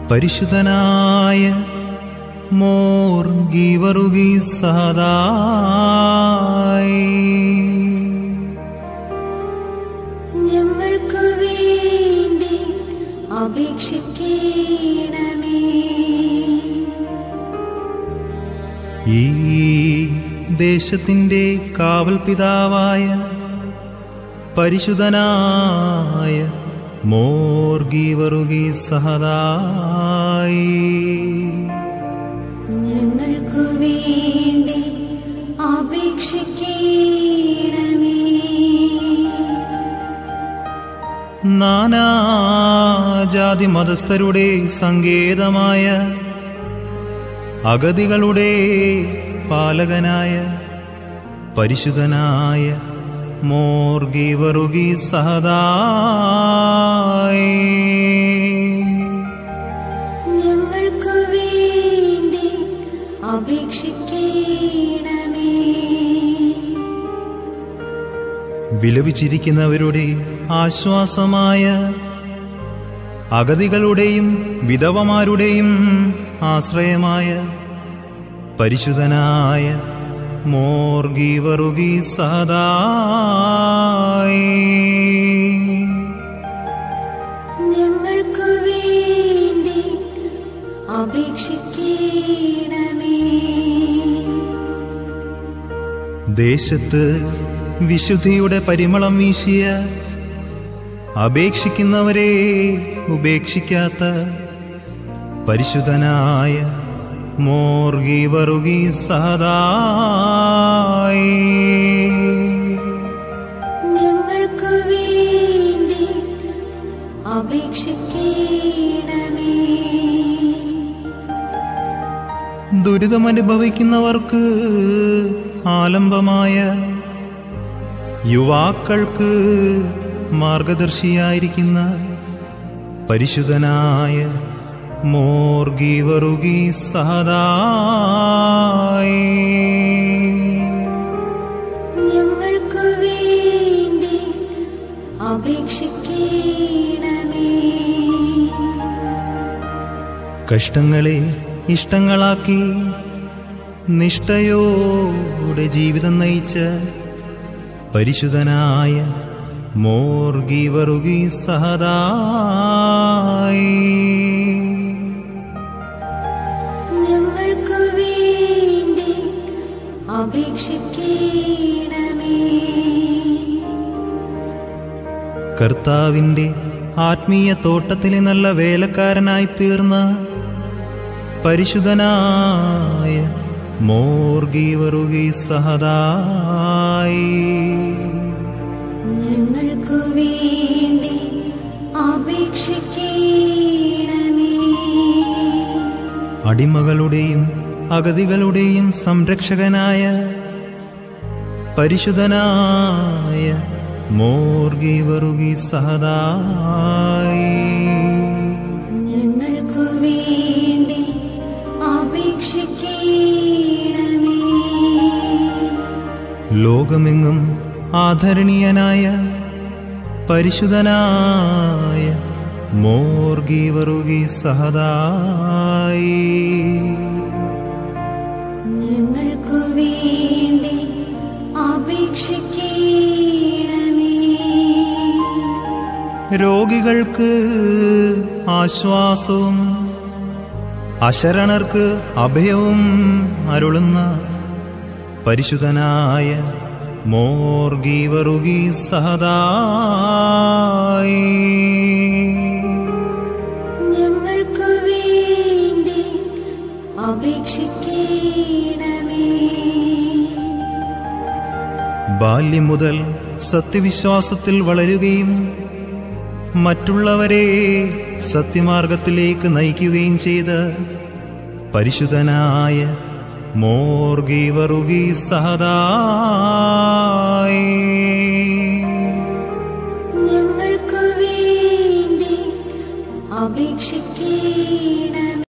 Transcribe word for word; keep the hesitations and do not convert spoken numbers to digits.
പരിശുദ്ധനായ മോർ ഗീവറുഗീസ് സഹദായി ഞങ്ങൾക്ക് വേണ്ടി അപേക്ഷിക്കണമേ. ഈ ദേശത്തിന്റെ കാവൽ പിതാവായ പരിശുദ്ധനായ മോർ ഗീവറുഗീസ് സഹദായി ഞങ്ങൾക്ക് വേണ്ടി അപേക്ഷിക്കണമേ. നാനാജാതി മതസ്ഥരുടെ സങ്കേതമായ അഗതികളുടെ പാലകനായ പരിശുദ്ധനായ മോർ ഗീവറുഗീസ് സഹദായി ഞങ്ങൾക്ക് വേണ്ടി അപേക്ഷിക്കണമേ. വിലപിച്ചിരിക്കുന്നവരുടെ ആശ്വാസമായ അഗതികളുടെയും വിധവമാരുടെയും ആശ്രയമായ പരിശുദ്ധനായ മോർ ഗീവറുഗീസ് സഹദായി ഞങ്ങൾക്ക് വേണ്ടി അപേക്ഷിക്കണമേ. ദേശത്ത് വിശുദ്ധിയുടെ പരിമളം വീശിയ അപേക്ഷിക്കുന്നവരെ ഉപേക്ഷിക്കാത്ത പരിശുദ്ധനായ മോർ ഗീവറുഗീസ് സഹദായി ഞങ്ങൾക്ക് വേണ്ടി അപേക്ഷിക്കണമേ. ദുരിതമനുഭവിക്കുന്നവർക്ക് ആലംബമായ യുവാക്കൾക്ക് മാർഗദർശിയായിരിക്കുന്ന പരിശുദ്ധനായ മോർ ഗീവറുഗീസ് സഹദായി ഞങ്ങൾക്ക് വേണ്ടി അപേക്ഷിക്കണമേ. കഷ്ടങ്ങളെ ഇഷ്ടങ്ങളാക്കി നിഷ്ഠയോടെ ജീവിതം നയിച്ച പരിശുദ്ധനായ മോർ ഗീവറുഗീസ് സഹദായി ഞങ്ങൾക്ക് വേണ്ടി അപേക്ഷിക്കണമേ. കർത്താവിന്റെ ആത്മീയ തോട്ടത്തിലെ നല്ല വേലക്കാരനായി തീർന്ന പരിശുദ്ധനായ മോർ ഗീവറുഗീസ് സഹദായി ഞങ്ങൾക്ക് വേണ്ടി അപേക്ഷിക്കണമേ. അടിമകളുടെയും അഗതികളുടെയും സംരക്ഷകനായ പരിശുദ്ധനായ മോർ ഗീവറുഗീസ് സഹദായി ഞങ്ങൾക്ക് വേണ്ടി അപേക്ഷിക്കണമേ. ലോകമെങ്ങും ആദരണീയനായ പരിശുദ്ധനായ മോർ ഗീവറുഗീസ് സഹദായി ഞങ്ങൾക്ക് വേണ്ടി അപേക്ഷിക്കണമേ. രോഗികൾക്ക് ആശ്വാസവും അശരണർക്ക് അഭയവും അരുളുന്ന പരിശുദ്ധനായ മോർ ഗീവറുഗീസ് സഹദായി ഞങ്ങൾക്ക് വേണ്ടി അപേക്ഷിക്കണമേ. ബാല്യം മുതൽ സത്യവിശ്വാസത്തിൽ വളരുകയും മറ്റുള്ളവരെ സത്യമാർഗത്തിലേക്ക് നയിക്കുകയും ചെയ്ത പരിശുദ്ധനായ മോർ ഗീവറുഗീസ് സഹദായി ഞങ്ങൾക്ക് വേണ്ടി അപേക്ഷിക്കണമേ.